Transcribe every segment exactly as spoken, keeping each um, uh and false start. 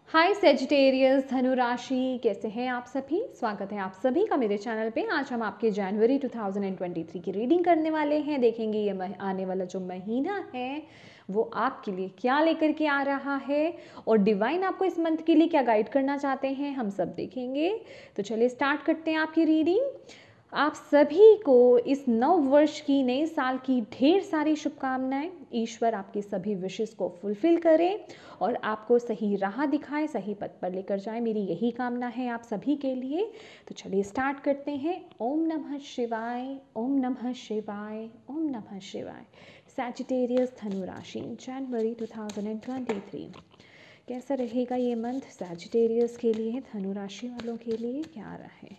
हाय Sagittarius धनु राशि, कैसे हैं आप सभी। स्वागत है आप सभी का मेरे चैनल पे। आज हम आपके जनवरी दो हज़ार तेईस की रीडिंग करने वाले हैं। देखेंगे ये मह, आने वाला जो महीना है वो आपके लिए क्या लेकर के आ रहा है और डिवाइन आपको इस मंथ के लिए क्या गाइड करना चाहते हैं, हम सब देखेंगे। तो चलिए स्टार्ट करते हैं आपकी रीडिंग। आप सभी को इस नव वर्ष की, नए साल की ढेर सारी शुभकामनाएं। ईश्वर आपकी सभी विशेष को फुलफिल करे और आपको सही राह दिखाए, सही पथ पर लेकर जाए, मेरी यही कामना है आप सभी के लिए। तो चलिए स्टार्ट करते हैं। ओम नमः शिवाय, ओम नमः शिवाय, ओम नमः शिवाय। सैजिटेरियस धनु राशि, जनवरी दो हज़ार तेईस। कैसा रहेगा ये मंथ सैजिटेरियस के लिए, धनु राशि वालों के लिए क्या रहे।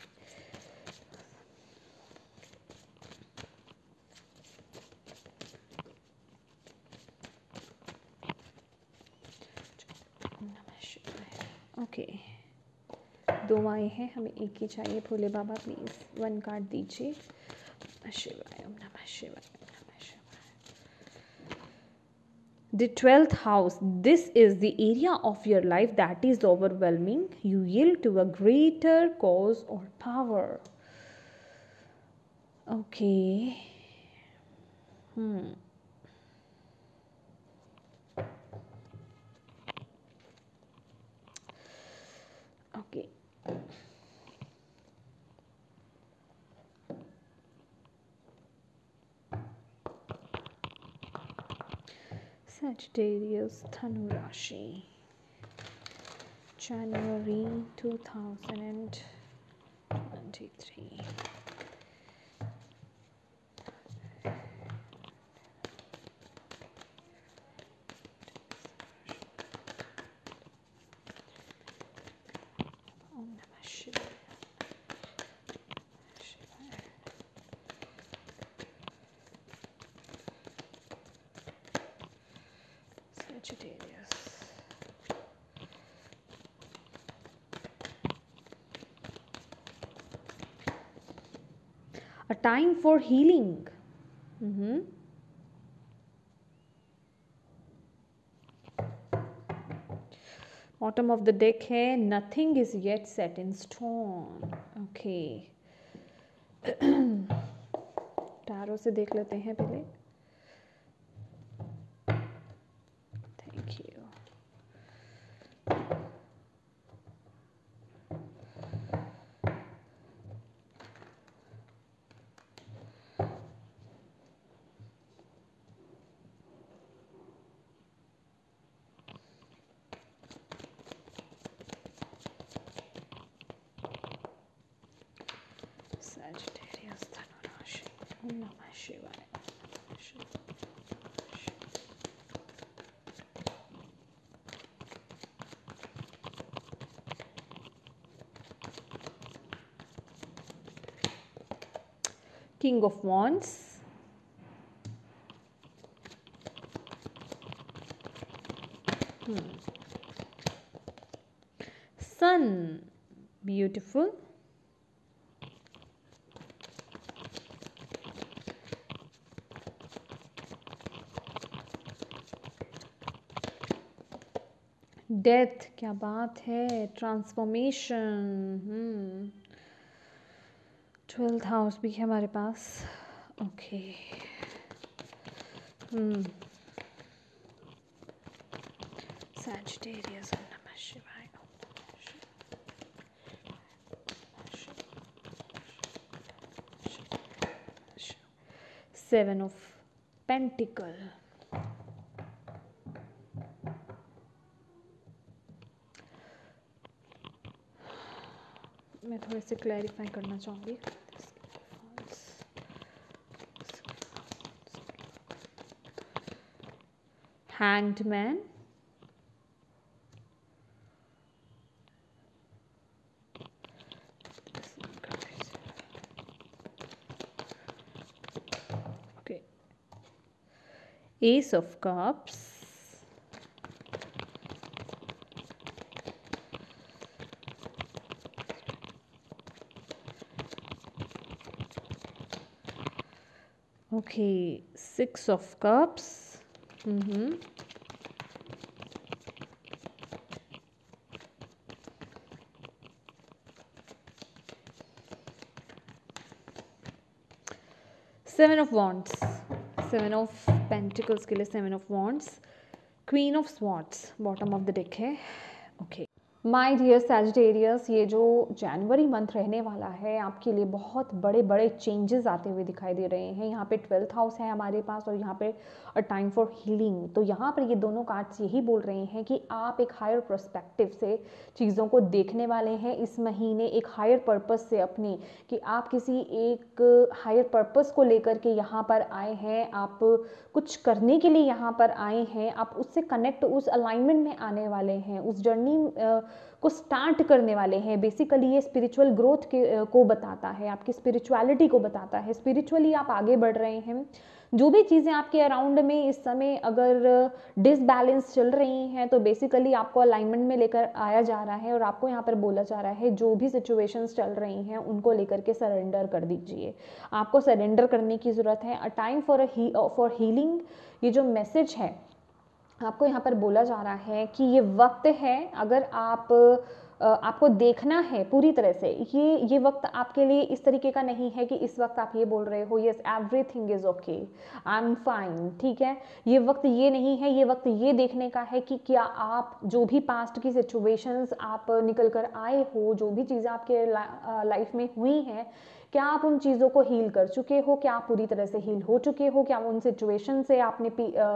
Okay okay. दो आए हैं, हमें एक ही चाहिए। Bhole Baba please one card दीजिए। शिवाय, ओम नमः शिवाय, ओम नमः शिवाय। The twelfth house, this is the area of your life that is overwhelming. You yield to a greater cause or power. Okay. Hmm. Okay. Sagittarius Dhanu Rashi, January two thousand twenty-three. Sagittarius. A time for healing. Mm-hmm. Bottom of the deck है nothing is yet set in stone. Okay. Tarot से देख लेते हैं पहले। Thank you. Sagittarius Dhanu Rashi, Om Namah Shivaya. King of Wands. Hmm. Sun, beautiful. Death, क्या बात है। Transformation. हम्म twelfth house भी है हमारे पास। ओके। हम्म सैजिटेरियस, ओम नमः शिवाय, सेवन ऑफ पेंटिकल। मैं थोड़े से क्लैरिफाई करना चाहूँगी। Hanged man, okay, ace of cups, okay, six of cups. Mm-hmm. Seven of wands, seven of pentacles के लिए seven of wands, queen of swords bottom of the deck है। Okay my dear Sagittarius, ये जो जनवरी month रहने वाला है आपके लिए बहुत बड़े बड़े चेंजेस आते हुए दिखाई दे रहे हैं। यहाँ पे ट्वेल्थ हाउस है हमारे पास और यहाँ पे अ टाइम फॉर हीलिंग। तो यहाँ पर ये दोनों कार्ड्स यही बोल रहे हैं कि आप एक हायर पर्सपेक्टिव से चीज़ों को देखने वाले हैं इस महीने, एक हायर पर्पस से अपनी, कि आप किसी एक हायर पर्पस को लेकर के यहाँ पर आए हैं, आप कुछ करने के लिए यहाँ पर आए हैं, आप उससे कनेक्ट, उस अलाइनमेंट में आने वाले हैं, उस जर्नी को स्टार्ट करने वाले हैं। बेसिकली ये स्पिरिचुअल ग्रोथ के को बताता है, आपकी स्पिरिचुअलिटी को बताता है। स्पिरिचुअली आप आगे बढ़ रहे हैं। जो भी चीज़ें आपके अराउंड में इस समय अगर डिसबैलेंस चल रही हैं तो बेसिकली आपको अलाइनमेंट में लेकर आया जा रहा है और आपको यहाँ पर बोला जा रहा है जो भी सिचुएशंस चल रही हैं उनको लेकर के सरेंडर कर दीजिए। आपको सरेंडर करने की ज़रूरत है। A time for for healing, ये जो मैसेज है आपको यहाँ पर बोला जा रहा है कि ये वक्त है, अगर आप आपको देखना है पूरी तरह से, ये ये वक्त आपके लिए इस तरीके का नहीं है कि इस वक्त आप ये बोल रहे हो yes everything is okay, I am fine, ठीक है। ये वक्त ये नहीं है, ये वक्त ये देखने का है कि क्या आप जो भी पास्ट की सिचुएशंस आप निकल कर आए हो, जो भी चीज़ें आपके लाइफ में हुई हैं, क्या आप उन चीज़ों को हील कर चुके हो, क्या आप पूरी तरह से हील हो चुके हो, क्या उन सिचुएशन से आपने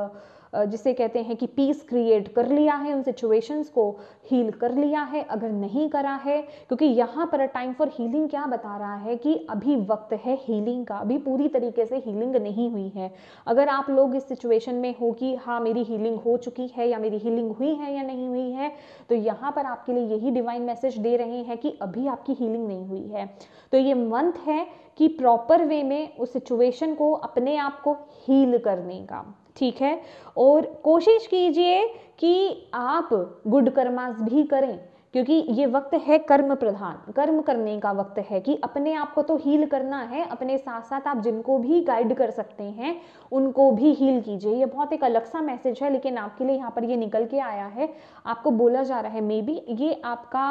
जिसे कहते हैं कि पीस क्रिएट कर लिया है, उन सिचुएशंस को हील कर लिया है। अगर नहीं करा है, क्योंकि यहाँ पर टाइम फॉर हीलिंग क्या बता रहा है कि अभी वक्त है हीलिंग का, अभी पूरी तरीके से हीलिंग नहीं हुई है। अगर आप लोग इस सिचुएशन में हो कि हाँ मेरी हीलिंग हो चुकी है या मेरी हीलिंग हुई है या नहीं हुई है, तो यहाँ पर आपके लिए यही डिवाइन मैसेज दे रहे हैं कि अभी आपकी हीलिंग नहीं हुई है। तो ये मंथ है कि प्रॉपर वे में उस सिचुएशन को, अपने आप को हील करने का, ठीक है। और कोशिश कीजिए कि आप गुड कर्मास भी करें, क्योंकि ये वक्त है कर्म प्रधान, कर्म करने का वक्त है कि अपने आप को तो हील करना है, अपने साथ साथ आप जिनको भी गाइड कर सकते हैं उनको भी हील कीजिए। ये बहुत एक अलग सा मैसेज है, लेकिन आपके लिए यहाँ पर ये निकल के आया है। आपको बोला जा रहा है मे बी ये आपका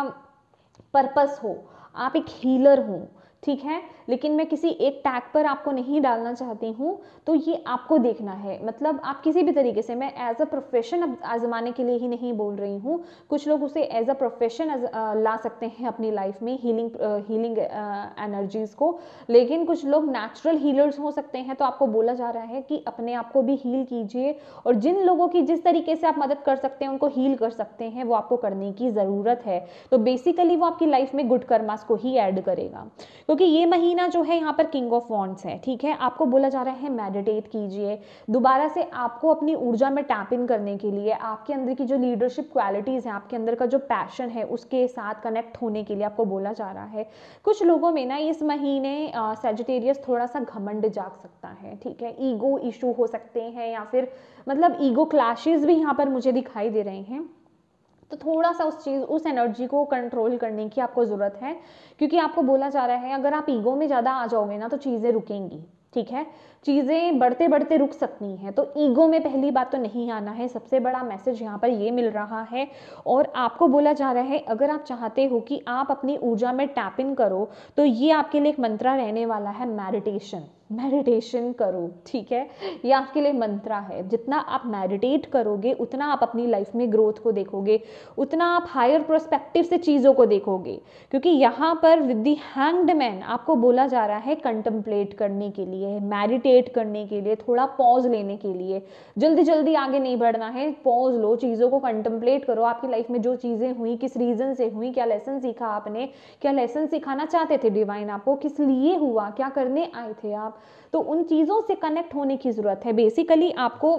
पर्पस हो, आप एक हीलर हो, ठीक है, लेकिन मैं किसी एक टैग पर आपको नहीं डालना चाहती हूँ। तो ये आपको देखना है, मतलब आप किसी भी तरीके से, मैं एज अ प्रोफेशन आजमाने के लिए ही नहीं बोल रही हूँ। कुछ लोग उसे एज अ प्रोफेशन ला सकते हैं अपनी लाइफ में, हीलिंग हीलिंग एनर्जीज को, लेकिन कुछ लोग नेचुरल हीलर्स हो सकते हैं। तो आपको बोला जा रहा है कि अपने आप को भी हील कीजिए, और जिन लोगों की जिस तरीके से आप मदद कर सकते हैं, उनको हील कर सकते हैं, वो आपको करने की ज़रूरत है। तो बेसिकली वो आपकी लाइफ में गुड कर्मास को ही ऐड करेगा, क्योंकि ये महीना जो है यहाँ पर किंग ऑफ वॉन्ड्स है, ठीक है। आपको बोला जा रहा है मेडिटेट कीजिए, दोबारा से आपको अपनी ऊर्जा में टैप इन करने के लिए, आपके अंदर की जो लीडरशिप क्वालिटीज़ हैं, आपके अंदर का जो पैशन है, उसके साथ कनेक्ट होने के लिए आपको बोला जा रहा है। कुछ लोगों में ना इस महीने सैजिटेरियस थोड़ा सा घमंड जाग सकता है, ठीक है, ईगो इशू हो सकते हैं, या फिर मतलब ईगो क्लैशेस भी यहाँ पर मुझे दिखाई दे रहे हैं। तो थोड़ा सा उस चीज़, उस एनर्जी को कंट्रोल करने की आपको ज़रूरत है, क्योंकि आपको बोला जा रहा है अगर आप ईगो में ज़्यादा आ जाओगे ना तो चीज़ें रुकेंगी, ठीक है, चीज़ें बढ़ते बढ़ते रुक सकती हैं। तो ईगो में पहली बात तो नहीं आना है, सबसे बड़ा मैसेज यहाँ पर ये मिल रहा है। और आपको बोला जा रहा है अगर आप चाहते हो कि आप अपनी ऊर्जा में टैप इन करो, तो ये आपके लिए एक मंत्रा रहने वाला है, मेडिटेशन। मेडिटेशन करो, ठीक है, ये आपके लिए मंत्रा है। जितना आप मेडिटेट करोगे उतना आप अपनी लाइफ में ग्रोथ को देखोगे, उतना आप हायर पर्सपेक्टिव से चीज़ों को देखोगे, क्योंकि यहाँ पर विद द हैंग्ड मैन आपको बोला जा रहा है कंटेम्पलेट करने के लिए, मेडिटेट करने के लिए, थोड़ा पॉज लेने के लिए। जल्दी जल्दी आगे नहीं बढ़ना है, पॉज लो, चीज़ों को कंटेम्पलेट करो। आपकी लाइफ में जो चीज़ें हुई, किस रीज़न से हुई, क्या लेसन सीखा आपने, क्या लेसन सिखाना चाहते थे डिवाइन आपको, किस लिए हुआ, क्या करने आए थे आप, तो उन चीज़ों से कनेक्ट होने की ज़रूरत है। बेसिकली आपको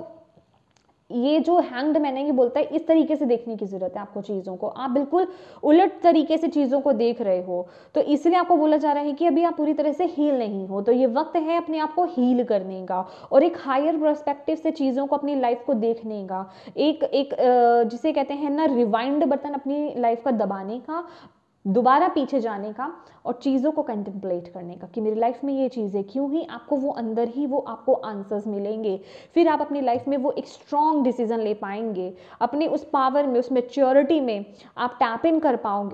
ये जो हैंग्ड मैन है ये बोलता है इस तरीके से देखने की ज़रूरत है आपको चीज़ों को, आप बिल्कुल उलट तरीके से चीज़ों को देख रहे हो। तो इसलिए आपको बोला जा रहा है कि अभी आप पूरी तरह से हील नहीं हो, तो ये वक्त है अपने आप को हील करने का और एक हायर पर्सपेक्टिव से चीज़ों को, अपनी लाइफ को देखने का, एक एक जिसे कहते हैं ना रिवाइंड बटन अपनी लाइफ का दबाने का, दोबारा पीछे जाने का और चीज़ों को कंटेम्पलेट करने का कि मेरी लाइफ में ये चीज़ें क्यों ही, आपको वो अंदर ही वो आपको आंसर्स मिलेंगे। फिर आप अपनी लाइफ में वो एक स्ट्रॉन्ग डिसीजन ले पाएंगे, अपने उस पावर में, उस मैच्योरिटी में आप टैप इन कर पाओगे,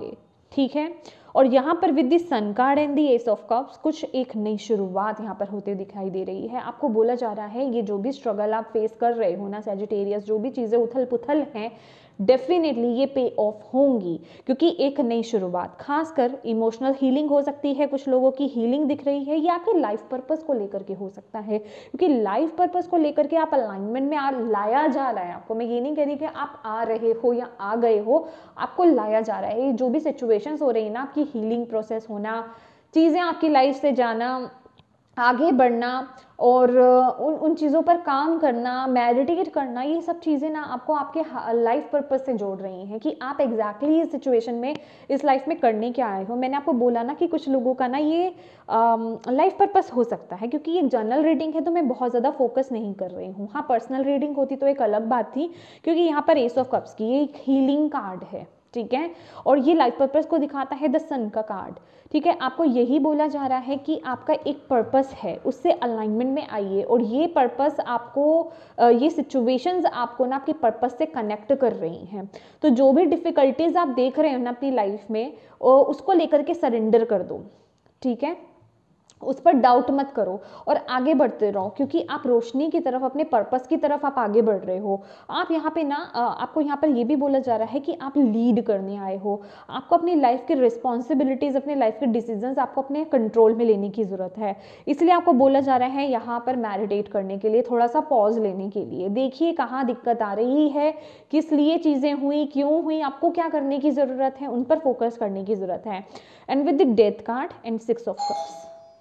ठीक है। और यहाँ पर with the sun card and the ace of cups कुछ एक नई शुरुआत यहाँ पर होते दिखाई दे रही है। आपको बोला जा रहा है ये जो भी स्ट्रगल आप फेस कर रहे हो ना सैजिटेरियस, जो भी चीज़ें उथल पुथल हैं, डेफिनेटली ये पे ऑफ होंगी, क्योंकि एक नई शुरुआत, खासकर इमोशनल हीलिंग हो सकती है, कुछ लोगों की हीलिंग दिख रही है, या आपके लाइफ पर्पस को लेकर के हो सकता है, क्योंकि लाइफ पर्पस को लेकर के आप अलाइनमेंट में आ लाया जा रहा है आपको। मैं ये नहीं कह रही कि आप आ रहे हो या आ गए हो, आपको लाया जा रहा है। ये जो भी सिचुएशंस हो रही है ना, आपकी हीलिंग प्रोसेस होना, चीज़ें आपकी लाइफ से जाना, आगे बढ़ना और उन उन चीज़ों पर काम करना, मेडिटेट करना, ये सब चीज़ें ना आपको आपके लाइफ पर्पस से जोड़ रही हैं कि आप एग्जैक्टली exactly इस सिचुएशन में, इस लाइफ में करने क्या आए हो। मैंने आपको बोला ना कि कुछ लोगों का ना ये लाइफ पर्पस हो सकता है, क्योंकि ये जनरल रीडिंग है तो मैं बहुत ज़्यादा फोकस नहीं कर रही हूँ। हाँ, पर्सनल रीडिंग होती तो एक अलग बात थी, क्योंकि यहाँ पर एस ऑफ कप्स की ये एक हीलिंग कार्ड है, ठीक है, और ये लाइफ पर्पस को दिखाता है द सन का कार्ड, ठीक है। आपको यही बोला जा रहा है कि आपका एक पर्पस है, उससे अलाइनमेंट में आइए, और ये पर्पस आपको, ये सिचुएशंस आपको ना आपके पर्पस से कनेक्ट कर रही हैं। तो जो भी डिफ़िकल्टीज आप देख रहे हो ना अपनी लाइफ में, उसको लेकर के सरेंडर कर दो, ठीक है, उस पर डाउट मत करो और आगे बढ़ते रहो, क्योंकि आप रोशनी की तरफ, अपने पर्पस की तरफ आप आगे बढ़ रहे हो। आप यहाँ पे ना, आपको यहाँ पर ये भी बोला जा रहा है कि आप लीड करने आए हो, आपको अपनी लाइफ की रिस्पॉन्सिबिलिटीज़, अपने लाइफ के डिसीजंस आपको अपने कंट्रोल में लेने की ज़रूरत है। इसलिए आपको बोला जा रहा है यहाँ पर मेडिटेट करने के लिए, थोड़ा सा पॉज लेने के लिए। देखिए कहाँ दिक्कत आ रही है, किस लिए चीज़ें हुई, क्यों हुई, आपको क्या करने की ज़रूरत है, उन पर फोकस करने की ज़रूरत है। And with the death card and six of cups,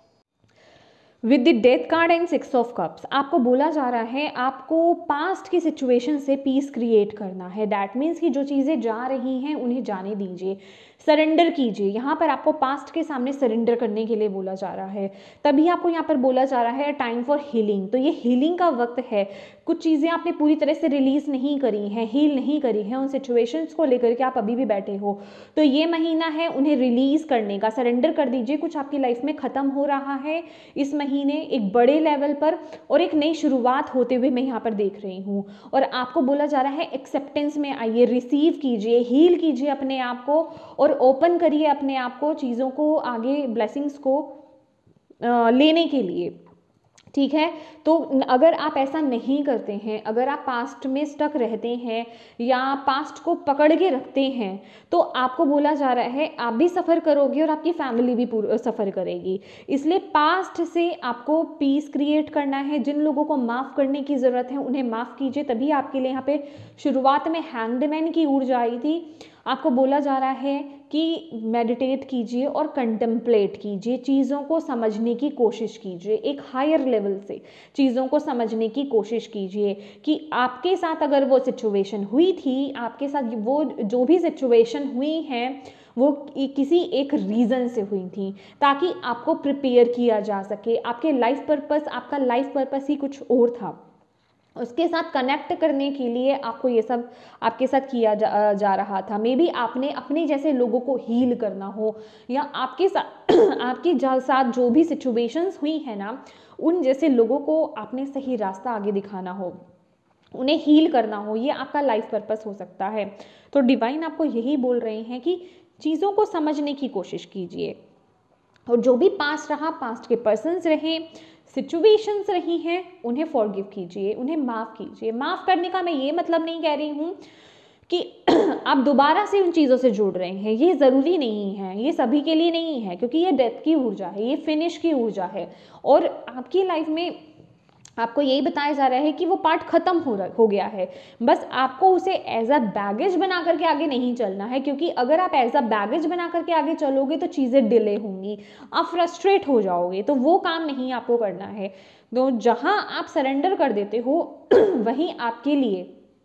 with the death card and six of cups, आपको बोला जा रहा है आपको पास्ट की सिचुएशन से पीस क्रिएट करना है। दैट मीन्स कि जो चीज़ें जा रही हैं उन्हें जाने दीजिए, सरेंडर कीजिए। यहाँ पर आपको पास्ट के सामने सरेंडर करने के लिए बोला जा रहा है। तभी आपको यहाँ पर बोला जा रहा है टाइम फॉर हीलिंग। तो ये हीलिंग का वक्त है। कुछ चीज़ें आपने पूरी तरह से रिलीज़ नहीं करी हैं, हील नहीं करी हैं, उन सिचुएशंस को लेकर के आप अभी भी बैठे हो, तो ये महीना है उन्हें रिलीज़ करने का। सरेंडर कर दीजिए, कुछ आपकी लाइफ में ख़त्म हो रहा है इस महीने एक बड़े लेवल पर, और एक नई शुरुआत होते हुए मैं यहाँ पर देख रही हूँ। और आपको बोला जा रहा है एक्सेप्टेंस में आइए, रिसीव कीजिए, हील कीजिए अपने आप को, और ओपन करिए अपने आप को चीज़ों को, आगे ब्लेसिंग्स को आ, लेने के लिए, ठीक है। तो अगर आप ऐसा नहीं करते हैं, अगर आप पास्ट में स्टक रहते हैं या पास्ट को पकड़ के रखते हैं, तो आपको बोला जा रहा है आप भी सफ़र करोगे और आपकी फैमिली भी पूरा सफ़र करेगी। इसलिए पास्ट से आपको पीस क्रिएट करना है। जिन लोगों को माफ़ करने की ज़रूरत है उन्हें माफ़ कीजिए। तभी आपके लिए यहाँ पे शुरुआत में हैंग्ड मैन की ऊर्जा आई थी। आपको बोला जा रहा है कि मेडिटेट कीजिए और कंटेम्पलेट कीजिए, चीज़ों को समझने की कोशिश कीजिए, एक हायर लेवल से चीज़ों को समझने की कोशिश कीजिए कि आपके साथ अगर वो सिचुएशन हुई थी, आपके साथ वो जो भी सिचुएशन हुई हैं वो किसी एक रीज़न से हुई थी, ताकि आपको प्रिपेयर किया जा सके। आपके लाइफ पर्पस, आपका लाइफ पर्पस ही कुछ और था, उसके साथ कनेक्ट करने के लिए आपको ये सब आपके साथ किया जा, जा रहा था। मे बी आपने अपने जैसे लोगों को हील करना हो, या आपके साथ आपके साथ जो भी सिचुएशंस हुई है ना, उन जैसे लोगों को आपने सही रास्ता आगे दिखाना हो, उन्हें हील करना हो, ये आपका लाइफ पर्पस हो सकता है। तो डिवाइन आपको यही बोल रहे हैं कि चीज़ों को समझने की कोशिश कीजिए, और जो भी पास्ट रहा, पास्ट के पर्सन्स रहे, सिचुएशंस रही हैं, उन्हें फॉरगिव कीजिए, उन्हें माफ़ कीजिए। माफ़ करने का मैं ये मतलब नहीं कह रही हूँ कि आप दोबारा से उन चीज़ों से जुड़ रहे हैं, ये ज़रूरी नहीं है, ये सभी के लिए नहीं है, क्योंकि ये डेथ की ऊर्जा है, ये फिनिश की ऊर्जा है। और आपकी लाइफ में आपको यही बताया जा रहा है कि वो पार्ट खत्म हो रहा हो गया है, बस आपको उसे एज अ बैगेज बना करके आगे नहीं चलना है, क्योंकि अगर आप एज अ बैगेज बना करके आगे चलोगे तो चीज़ें डिले होंगी, आप फ्रस्ट्रेट हो जाओगे, तो वो काम नहीं आपको करना है। तो जहाँ आप सरेंडर कर देते हो वहीं आपके लिए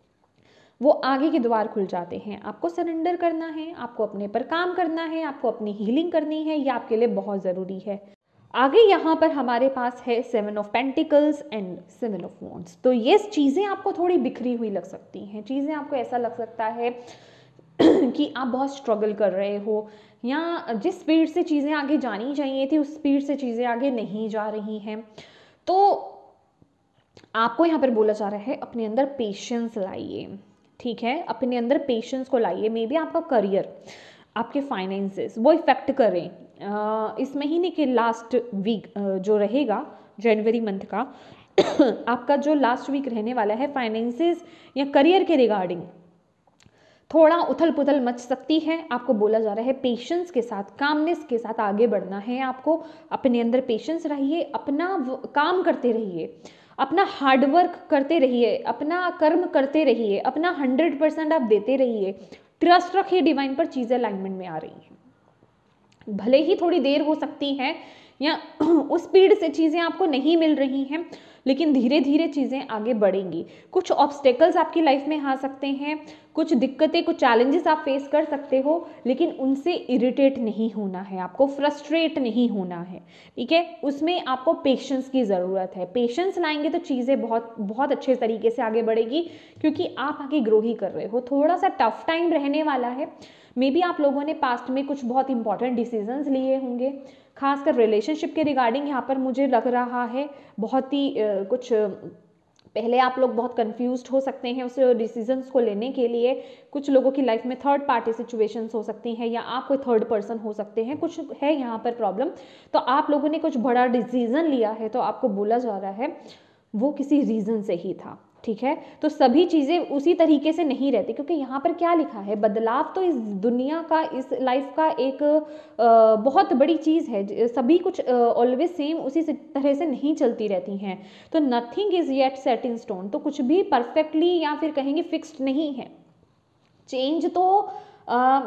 वो आगे के द्वार खुल जाते हैं। आपको सरेंडर करना है, आपको अपने पर काम करना है, आपको अपनी हीलिंग करनी है, ये आपके लिए बहुत ज़रूरी है। आगे यहाँ पर हमारे पास है seven of pentacles and seven of wands. तो ये चीज़ें आपको थोड़ी बिखरी हुई लग सकती हैं, चीज़ें आपको ऐसा लग सकता है कि आप बहुत स्ट्रगल कर रहे हो, या जिस स्पीड से चीज़ें आगे जानी चाहिए थी उस स्पीड से चीज़ें आगे नहीं जा रही हैं। तो आपको यहाँ पर बोला जा रहा है अपने अंदर पेशेंस लाइए, ठीक है, अपने अंदर पेशेंस को लाइए। मे बी आपका करियर, आपके फाइनेंसेस वो इफ़ेक्ट करें। अ, इस महीने के लास्ट वीक जो रहेगा जनवरी मंथ का आपका जो लास्ट वीक रहने वाला है फाइनेंसेस या करियर के रिगार्डिंग थोड़ा उथल पुथल मच सकती है। आपको बोला जा रहा है पेशेंस के साथ, कामनेस के साथ आगे बढ़ना है। आपको अपने अंदर पेशेंस रहिए, अपना काम करते रहिए, अपना हार्डवर्क करते रहिए, अपना कर्म करते रहिए, अपना हंड्रेड परसेंट आप देते रहिए। ट्रस्ट रखिए डिवाइन पर, चीज़ें अलाइनमेंट में आ रही हैं। भले ही थोड़ी देर हो सकती है या उस स्पीड से चीज़ें आपको नहीं मिल रही हैं, लेकिन धीरे धीरे चीज़ें आगे बढ़ेंगी। कुछ ऑब्स्टेकल्स आपकी लाइफ में आ सकते हैं, कुछ दिक्कतें, कुछ चैलेंजेस आप फेस कर सकते हो, लेकिन उनसे इरिटेट नहीं होना है, आपको फ्रस्ट्रेट नहीं होना है, ठीक है। उसमें आपको पेशेंस की ज़रूरत है। पेशेंस लाएंगे तो चीज़ें बहुत बहुत अच्छे तरीके से आगे बढ़ेगी, क्योंकि आप आगे ग्रो ही कर रहे हो। थोड़ा सा टफ टाइम रहने वाला है। मे बी आप लोगों ने पास्ट में कुछ बहुत इंपॉर्टेंट डिसीजंस लिए होंगे, खासकर रिलेशनशिप के रिगार्डिंग। यहाँ पर मुझे लग रहा है बहुत ही uh, कुछ uh, पहले आप लोग बहुत कंफ्यूज्ड हो सकते हैं उस डिसीजंस को लेने के लिए। कुछ लोगों की लाइफ में थर्ड पार्टी सिचुएशंस हो सकती हैं, या आप कोई थर्ड पर्सन हो सकते हैं, कुछ है यहाँ पर प्रॉब्लम। तो आप लोगों ने कुछ बड़ा डिसीजन लिया है, तो आपको बोला जा रहा है वो किसी रीज़न से ही था, ठीक है। तो सभी चीज़ें उसी तरीके से नहीं रहती, क्योंकि यहाँ पर क्या लिखा है, बदलाव तो इस दुनिया का, इस लाइफ का एक आ, बहुत बड़ी चीज़ है। सभी कुछ ऑलवेज सेम उसी तरह से नहीं चलती रहती हैं। तो nothing is yet set in stone, तो कुछ भी परफेक्टली या फिर कहेंगे फिक्स्ड नहीं है। चेंज तो आ,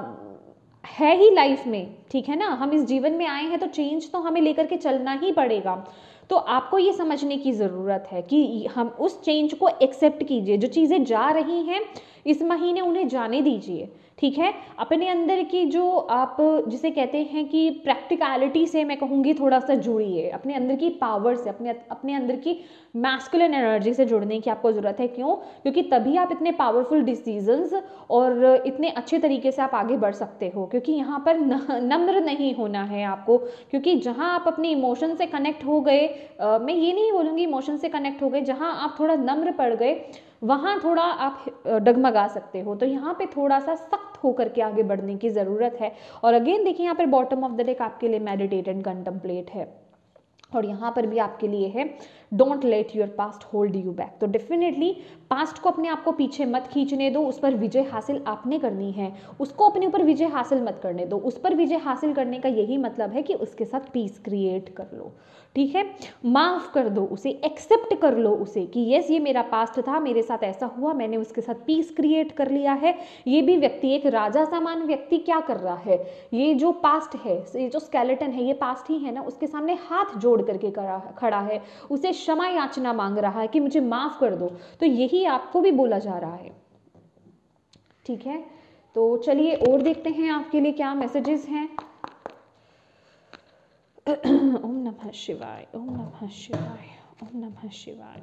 है ही लाइफ में, ठीक है ना। हम इस जीवन में आए हैं तो चेंज तो हमें लेकर के चलना ही पड़ेगा। तो आपको ये समझने की ज़रूरत है कि हम उस चेंज को एक्सेप्ट कीजिए। जो चीज़ें जा रही हैं इस महीने उन्हें जाने दीजिए, ठीक है। अपने अंदर की जो आप जिसे कहते हैं कि प्रैक्टिकलिटी से मैं कहूँगी थोड़ा सा जुड़िए, अपने अंदर की पावर से, अपने अपने अंदर की मैस्कुलिन एनर्जी से जुड़ने की आपको ज़रूरत है। क्यों? क्योंकि तभी आप इतने पावरफुल डिसीजंस और इतने अच्छे तरीके से आप आगे बढ़ सकते हो। क्योंकि यहाँ पर नम्र नहीं होना है आपको, क्योंकि जहाँ आप अपने इमोशन से कनेक्ट हो गए, Uh, मैं ये नहीं बोलूँगी इमोशन से कनेक्ट हो गए, जहाँ आप थोड़ा नम्र पड़ गए वहाँ थोड़ा आप डगमगा सकते हो। तो यहाँ पे थोड़ा सा सख्त होकर के आगे बढ़ने की ज़रूरत है। और अगेन देखिए यहाँ पर बॉटम ऑफ द डेक आपके लिए मेडिटेट एंड कंटेम्पलेट है, और यहाँ पर भी आपके लिए है don't let your past hold you back. तो डेफिनेटली पास्ट को अपने आप को पीछे मत खींचने दो, उस पर विजय हासिल आपने करनी है। उसको अपने ऊपर विजय हासिल मत करने दो। उस पर विजय हासिल करने का यही मतलब है कि उसके साथ पीस क्रिएट कर लो, ठीक है। माफ़ कर दो उसे, एक्सेप्ट कर लो उसे कि यस ये मेरा पास्ट था, मेरे साथ ऐसा हुआ, मैंने उसके साथ पीस क्रिएट कर लिया है। ये भी व्यक्ति, एक राजा समान व्यक्ति क्या कर रहा है, ये जो पास्ट है, ये जो स्केलेटन है, ये पास्ट ही है ना, उसके सामने हाथ जोड़ करके खड़ा है, उसे क्षमा याचना मांग रहा है कि मुझे माफ़ कर दो। तो यही आपको भी बोला जा रहा है, ठीक है। तो चलिए और देखते हैं आपके लिए क्या मैसेजेस हैं। ओम नमः शिवाय, ओम नमः शिवाय, ओम नमः शिवाय।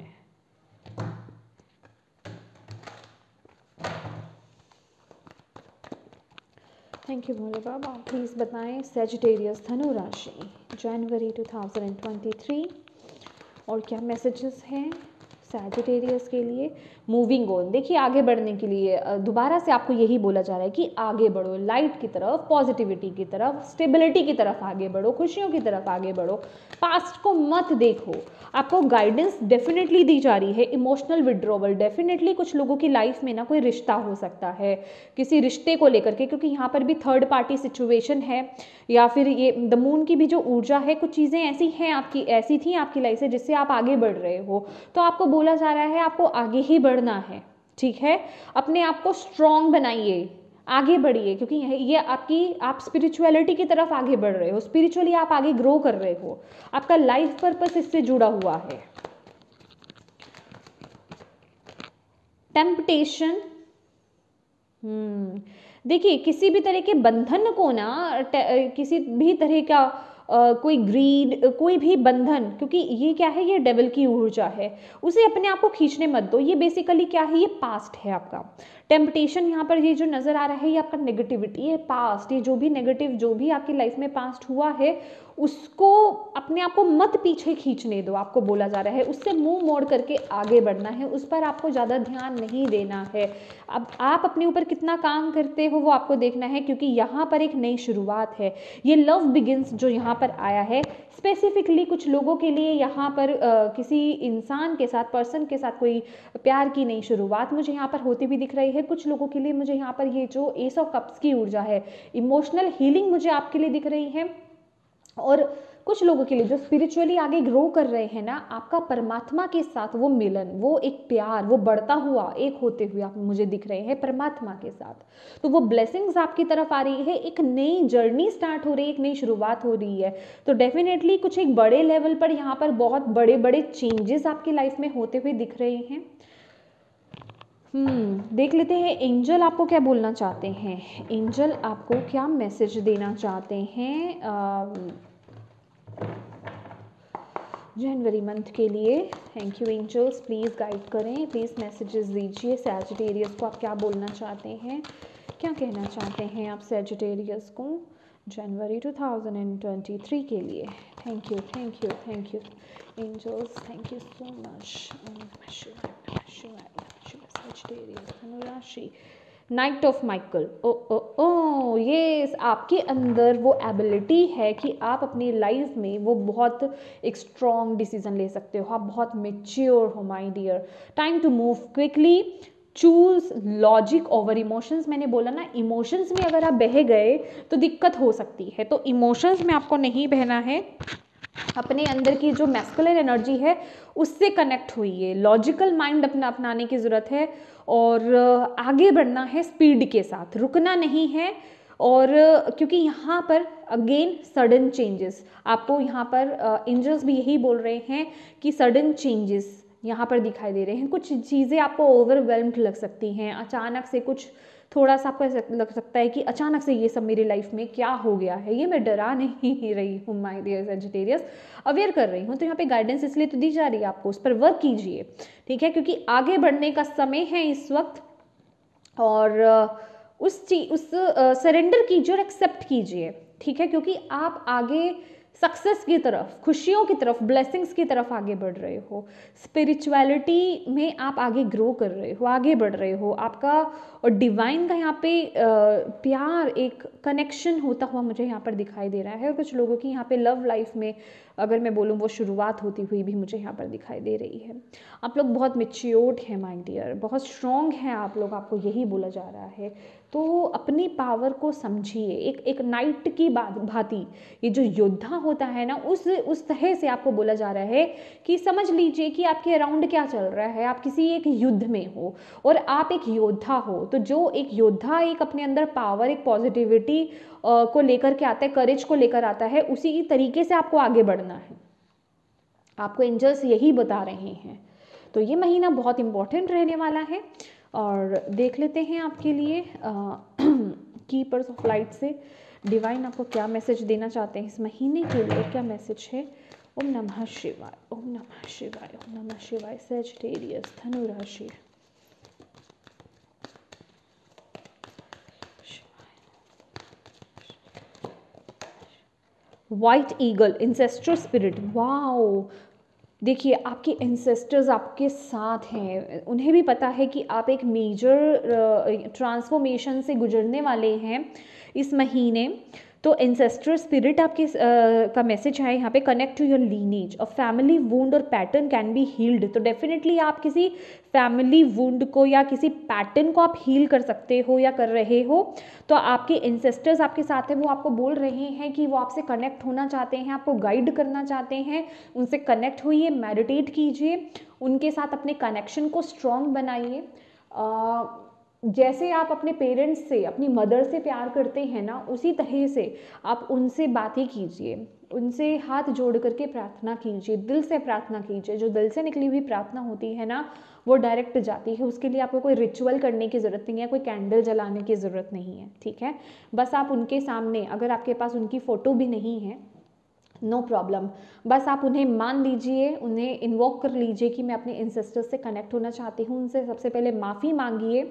Thank you Bhole Baba. Please बताएं सैजिटेरियस धनु राशि जनवरी टू थाउजेंड ट्वेंटी थ्री और क्या मैसेजेस हैं सैजिटेरियस के लिए। मूविंग ऑन, देखिए आगे बढ़ने के लिए दोबारा से आपको यही बोला जा रहा है कि आगे बढ़ो, लाइट की तरफ, पॉजिटिविटी की तरफ, स्टेबिलिटी की तरफ आगे बढ़ो, खुशियों की तरफ आगे बढ़ो। पास्ट को मत देखो, आपको गाइडेंस डेफिनेटली दी जा रही है। इमोशनल विड्रॉवल डेफिनेटली कुछ लोगों की लाइफ में ना कोई रिश्ता हो सकता है, किसी रिश्ते को लेकर के, क्योंकि यहाँ पर भी थर्ड पार्टी सिचुएशन है, या फिर ये द मून की भी जो ऊर्जा है, कुछ चीज़ें ऐसी हैं आपकी, ऐसी थी आपकी लाइफ से जिससे आप आगे बढ़ रहे हो। तो आपको बोला जा रहा है आपको आगे ही बढ़ना है, ठीक है। अपने आप को स्ट्रॉन्ग बनाइए, आगे बढ़िए, क्योंकि ये आपकी, आप स्पिरिचुअलिटी की तरफ आगे बढ़ रहे हो, स्पिरिचुअली आप आगे ग्रो कर रहे हो, आपका लाइफ पर्पस इससे जुड़ा हुआ है। टेम्पटेशन, हम्म देखिए किसी भी तरह के बंधन को ना, किसी भी तरह का Uh, कोई ग्रीड, कोई भी बंधन, क्योंकि ये क्या है, ये डेविल की ऊर्जा है, उसे अपने आप को खींचने मत दो। ये बेसिकली क्या है, ये पास्ट है आपका। टेम्पटेशन यहाँ पर ये जो नज़र आ रहा है, ये आपका नेगेटिविटी है, पास्ट, ये जो भी नेगेटिव, जो भी आपकी लाइफ में पास्ट हुआ है उसको अपने आप को मत पीछे खींचने दो, आपको बोला जा रहा है उससे मुंह मोड़ करके आगे बढ़ना है, उस पर आपको ज़्यादा ध्यान नहीं देना है। अब आप अपने ऊपर कितना काम करते हो वो आपको देखना है, क्योंकि यहाँ पर एक नई शुरुआत है। ये लव बिगिंस जो यहाँ पर आया है स्पेसिफिकली कुछ लोगों के लिए, यहाँ पर आ, किसी इंसान के साथ, पर्सन के साथ कोई प्यार की नई शुरुआत मुझे यहाँ पर होती भी दिख रही है। कुछ लोगों के लिए मुझे यहाँ पर ये जो एस ऑफ कप्स की ऊर्जा है, इमोशनल हीलिंग मुझे आपके लिए दिख रही है। और कुछ लोगों के लिए जो स्पिरिचुअली आगे ग्रो कर रहे हैं ना, आपका परमात्मा के साथ वो मिलन, वो एक प्यार, वो बढ़ता हुआ एक होते हुए आप मुझे दिख रहे हैं परमात्मा के साथ। तो वो ब्लेसिंग्स आपकी तरफ आ रही है, एक नई जर्नी स्टार्ट हो रही है, एक नई शुरुआत हो रही है। तो डेफिनेटली कुछ एक बड़े लेवल पर यहाँ पर बहुत बड़े बड़े चेंजेस आपकी लाइफ में होते हुए दिख रहे हैं। हम्म देख लेते हैं एंजल आपको क्या बोलना चाहते हैं, एंजल आपको क्या मैसेज देना चाहते हैं जनवरी मंथ के लिए। Thank you angels, please guide करें, प्लीज़ मैसेजेस दीजिए। सैजिटेरियस को आप क्या बोलना चाहते हैं, क्या कहना चाहते हैं आप सैजिटेरियस को जनवरी टू थाउजेंड ट्वेंटी थ्री के लिए। Thank you thank you thank you angels, thank you so much. धनुराशि, knight of Michael. Oh oh oh yes, आपके अंदर वो एबिलिटी है कि आप अपनी लाइफ में वो बहुत एक स्ट्रॉन्ग डिसीजन ले सकते हो, आप बहुत मेच्योर हो my dear. Time to move quickly, choose logic over emotions. मैंने बोला ना, इमोशंस में अगर आप बह गए तो दिक्कत हो सकती है, तो इमोशंस में आपको नहीं बहना है। अपने अंदर की जो मैस्कुलिन एनर्जी है उससे कनेक्ट हुई, लॉजिकल माइंड अपना अपनाने की ज़रूरत है और आगे बढ़ना है स्पीड के साथ, रुकना नहीं है। और क्योंकि यहाँ पर अगेन सडन चेंजेस, आपको यहाँ पर एंजल्स भी यही बोल रहे हैं कि सडन चेंजेस यहाँ पर दिखाई दे रहे हैं। कुछ चीज़ें आपको ओवरवेल्म्ड लग सकती हैं, अचानक से कुछ थोड़ा सा आपको लग सकता है कि अचानक से ये सब मेरी लाइफ में क्या हो गया है। ये मैं डरा नहीं रही हूँ माय डियर सैजिटेरियस, अवेयर कर रही हूँ। तो यहाँ पे गाइडेंस इसलिए तो दी जा रही है आपको, उस पर वर्क कीजिए, ठीक है, क्योंकि आगे बढ़ने का समय है इस वक्त। और उस चीज उस सरेंडर कीजिए और एक्सेप्ट कीजिए, ठीक है, क्योंकि आप आगे सक्सेस की तरफ, खुशियों की तरफ, ब्लेसिंग्स की तरफ आगे बढ़ रहे हो। स्पिरिचुअलिटी में आप आगे ग्रो कर रहे हो, आगे बढ़ रहे हो। आपका और डिवाइन का यहाँ पे प्यार, एक कनेक्शन होता हुआ मुझे यहाँ पर दिखाई दे रहा है। और कुछ लोगों की यहाँ पे लव लाइफ में अगर मैं बोलूँ वो शुरुआत होती हुई भी मुझे यहाँ पर दिखाई दे रही है। आप लोग बहुत मेच्योर्ड हैं माय डियर, बहुत स्ट्रॉन्ग हैं आप लोग, आपको यही बोला जा रहा है। तो अपनी पावर को समझिए, एक एक नाइट की बात भांति ये जो योद्धा होता है ना, उस उस तरह से आपको बोला जा रहा है कि समझ लीजिए कि आपके अराउंड क्या चल रहा है। आप किसी एक युद्ध में हो और आप एक योद्धा हो, तो जो एक योद्धा एक अपने अंदर पावर, एक पॉजिटिविटी को लेकर के आता है, करेज को लेकर आता है, उसी तरीके से आपको आगे बढ़ना है। आपको एंजल्स यही बता रहे हैं। तो ये महीना बहुत इंपॉर्टेंट रहने वाला है। और देख लेते हैं आपके लिए कीपर्स ऑफ लाइट से डिवाइन आपको क्या मैसेज देना चाहते हैं इस महीने के लिए, क्या मैसेज है। ओम नमः शिवाय, ओम नमः शिवाय, ओम नमः शिवाय। सैजिटेरियस, धनु राशि, white eagle, ancestor spirit. Wow, देखिए आपके एंसेस्टर्स आपके साथ हैं, उन्हें भी पता है कि आप एक मेजर ट्रांसफॉर्मेशन से गुजरने वाले हैं इस महीने। तो एंसेस्टर स्पिरिट आपके uh, का मैसेज है यहाँ पे, connect to your lineage, a family wound और पैटर्न कैन बी हील्ड। तो डेफिनेटली आप किसी फैमिली वुंड को या किसी पैटर्न को आप हील कर सकते हो या कर रहे हो। तो आपके एंसेस्टर्स आपके साथ हैं, वो आपको बोल रहे हैं कि वो आपसे कनेक्ट होना चाहते हैं, आपको गाइड करना चाहते हैं। उनसे कनेक्ट होइए, मेडिटेट कीजिए, उनके साथ अपने कनेक्शन को स्ट्रॉन्ग बनाइए। जैसे आप अपने पेरेंट्स से, अपनी मदर से प्यार करते हैं ना, उसी तरह से आप उनसे बातें कीजिए, उनसे हाथ जोड़ करके प्रार्थना कीजिए, दिल से प्रार्थना कीजिए। जो दिल से निकली हुई प्रार्थना होती है ना, वो डायरेक्ट जाती है। उसके लिए आपको कोई रिचुअल करने की ज़रूरत नहीं है, कोई कैंडल जलाने की ज़रूरत नहीं है, ठीक है। बस आप उनके सामने, अगर आपके पास उनकी फ़ोटो भी नहीं है, नो प्रॉब्लम, बस आप उन्हें मान लीजिए, उन्हें इन्वोक कर लीजिए कि मैं अपने एंसेस्टर्स से कनेक्ट होना चाहती हूँ। उनसे सबसे पहले माफ़ी मांगिए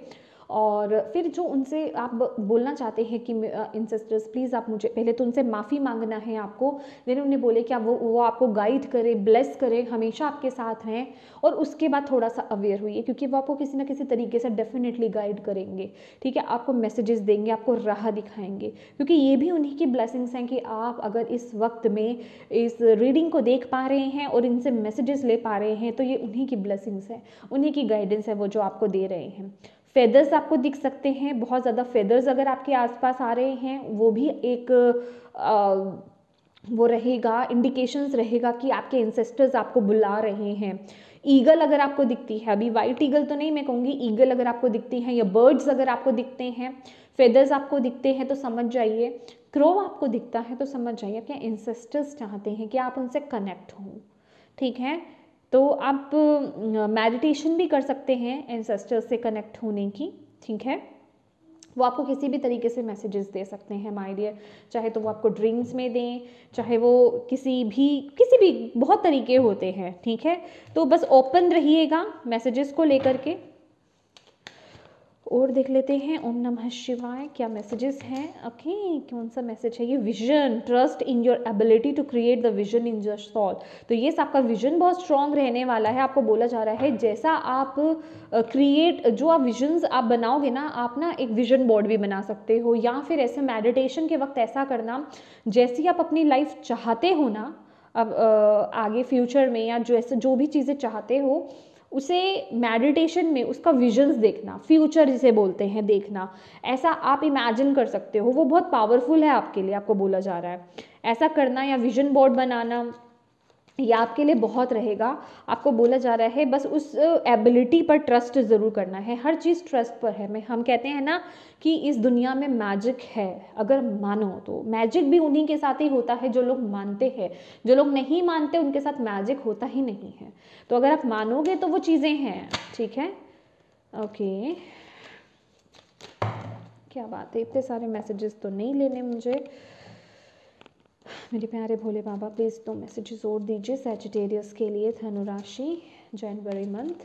और फिर जो उनसे आप बोलना चाहते हैं कि इंसेस्टर्स प्लीज़ आप मुझे, पहले तो उनसे माफ़ी मांगना है आपको, देन उन्हें बोले कि वो वो आपको गाइड करे, ब्लेस करे, हमेशा आपके साथ रहें, और उसके बाद थोड़ा सा अवेयर हुई, क्योंकि वो आपको किसी ना किसी तरीके से डेफिनेटली गाइड करेंगे, ठीक है, आपको मैसेजेस देंगे, आपको राह दिखाएंगे, क्योंकि ये भी उन्हीं की ब्लेसिंग्स हैं कि आप अगर इस वक्त में इस रीडिंग को देख पा रहे हैं और इनसे मैसेजेस ले पा रहे हैं, तो ये उन्हीं की ब्लेसिंग्स है, उन्हीं की गाइडेंस है वो जो आपको दे रहे हैं। फेदर्स आपको दिख सकते हैं, बहुत ज़्यादा फेदर्स अगर आपके आसपास आ रहे हैं, वो भी एक आ, वो रहेगा, इंडिकेशंस रहेगा कि आपके इंसेस्टर्स आपको बुला रहे हैं। ईगल अगर आपको दिखती है, अभी वाइट ईगल तो नहीं मैं कहूँगी, ईगल अगर आपको दिखती हैं, या बर्ड्स अगर आपको दिखते हैं, फेदर्स आपको दिखते हैं, तो समझ जाइए, क्रो आपको दिखता है तो समझ जाइए आपके इंसेस्टर्स चाहते हैं कि आप उनसे कनेक्ट हों, ठीक है। तो आप मेडिटेशन भी कर सकते हैं इंसेस्टर्स से कनेक्ट होने की, ठीक है। वो आपको किसी भी तरीके से मैसेजेस दे सकते हैं माय डियर, चाहे तो वो आपको ड्रीम्स में दें, चाहे वो किसी भी किसी भी बहुत तरीके होते हैं, ठीक है। तो बस ओपन रहिएगा मैसेजेस को लेकर के। और देख लेते हैं, ओम नमः शिवाय, क्या मैसेजेस हैं। ओके, कौन सा मैसेज है ये, vision, trust in your ability to create the vision in your soul. तो ये आपका विजन बहुत स्ट्रांग रहने वाला है, आपको बोला जा रहा है जैसा आप क्रिएट uh, जो आप विजन्स आप बनाओगे ना, आप ना एक विजन बोर्ड भी बना सकते हो, या फिर ऐसे मेडिटेशन के वक्त ऐसा करना, जैसी आप अपनी लाइफ चाहते हो ना, अब uh, आगे फ्यूचर में, या जो ऐसे जो भी चीज़ें चाहते हो, उसे मेडिटेशन में उसका विजन्स देखना, फ्यूचर जिसे बोलते हैं देखना, ऐसा आप इमेजिन कर सकते हो, वो बहुत पावरफुल है आपके लिए, आपको बोला जा रहा है ऐसा करना, या विजन बोर्ड बनाना, ये आपके लिए बहुत रहेगा। आपको बोला जा रहा है बस उस एबिलिटी पर ट्रस्ट ज़रूर करना है, हर चीज़ ट्रस्ट पर है। मैं हम कहते हैं ना कि इस दुनिया में मैजिक है, अगर मानो तो मैजिक भी उन्हीं के साथ ही होता है जो लोग मानते हैं, जो लोग नहीं मानते उनके साथ मैजिक होता ही नहीं है। तो अगर आप मानोगे तो वो चीज़ें हैं, ठीक है। ओके, क्या बात है, इतने सारे मैसेजेस तो नहीं लेने मुझे। मेरे प्यारे भोले बाबा प्लीज़ दो मैसेजेस और दीजिए सैजिटेरियस के लिए, धनु राशि, जनवरी मंथ।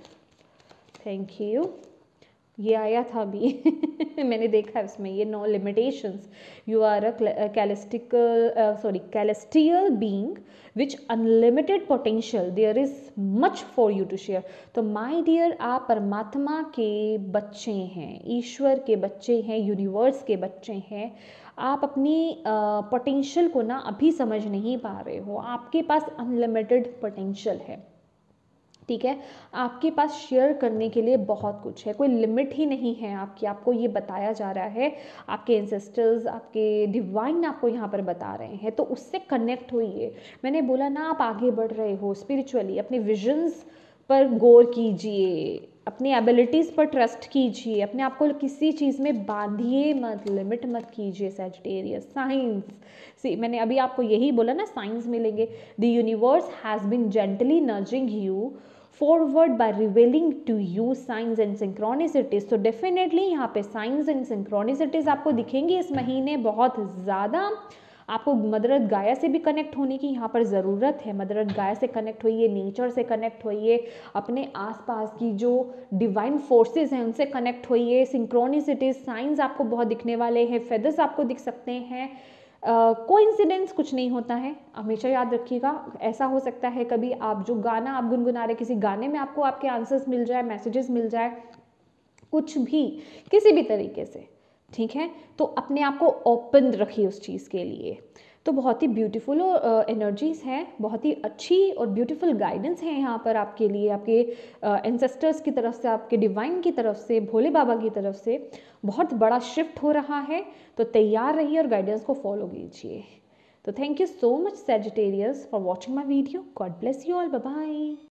Thank you. ये आया था अभी मैंने देखा है उसमें, ये no limitations, you are a celestical sorry celestial being which unlimited potential, there is much for you to share. तो माय डियर, आप परमात्मा के बच्चे हैं, ईश्वर के बच्चे हैं, यूनिवर्स के बच्चे हैं। आप अपनी पोटेंशियल uh, को ना अभी समझ नहीं पा रहे हो, आपके पास अनलिमिटेड पोटेंशियल है, ठीक है। आपके पास शेयर करने के लिए बहुत कुछ है, कोई लिमिट ही नहीं है आपकी, आपको ये बताया जा रहा है, आपके एंसेस्टर्स, आपके डिवाइन आपको यहाँ पर बता रहे हैं, तो उससे कनेक्ट होइए। मैंने बोला ना, आप आगे बढ़ रहे हो स्पिरिचुअली, अपने विजन्स पर गौर कीजिए, अपनी एबिलिटीज़ पर ट्रस्ट कीजिए, अपने आप को किसी चीज़ में बांधिए मत, लिमिट मत कीजिए सैजिटेरियस। साइंस, सी मैंने अभी आपको यही बोला ना, साइंस मिलेंगे। The universe has been gently nudging you forward by revealing to you signs and synchronicities. तो डेफिनेटली यहाँ पे साइंस एंड सिंक्रोनिसिटीज आपको दिखेंगी इस महीने बहुत ज़्यादा। आपको मदर अर्थ गाया से भी कनेक्ट होने की यहाँ पर ज़रूरत है, मदर अर्थ गाया से कनेक्ट होइए, नेचर से कनेक्ट होइए, अपने आसपास की जो डिवाइन फोर्सेस हैं उनसे कनेक्ट होइए। सिंक्रोनिसिटीज, साइंस आपको बहुत दिखने वाले हैं, फेदर्स आपको दिख सकते हैं। कोइंसिडेंस uh, कुछ नहीं होता है, हमेशा याद रखिएगा। ऐसा हो सकता है कभी आप जो गाना आप गुनगुना रहे, किसी गाने में आपको आपके आंसर्स मिल जाए, मैसेजेस मिल जाए, कुछ भी किसी भी तरीके से, ठीक है। तो अपने आप को ओपन रखिए उस चीज़ के लिए। तो बहुत ही ब्यूटीफुल एनर्जीज़ हैं, बहुत ही अच्छी और ब्यूटीफुल गाइडेंस है यहाँ पर आपके लिए, आपके एंसेस्टर्स uh, की तरफ से, आपके डिवाइन की तरफ से, भोले बाबा की तरफ से बहुत बड़ा शिफ्ट हो रहा है। तो तैयार रहिए और गाइडेंस को फॉलो कीजिए। तो thank you so much Sagittarius for watching my video. God bless you all, bye bye.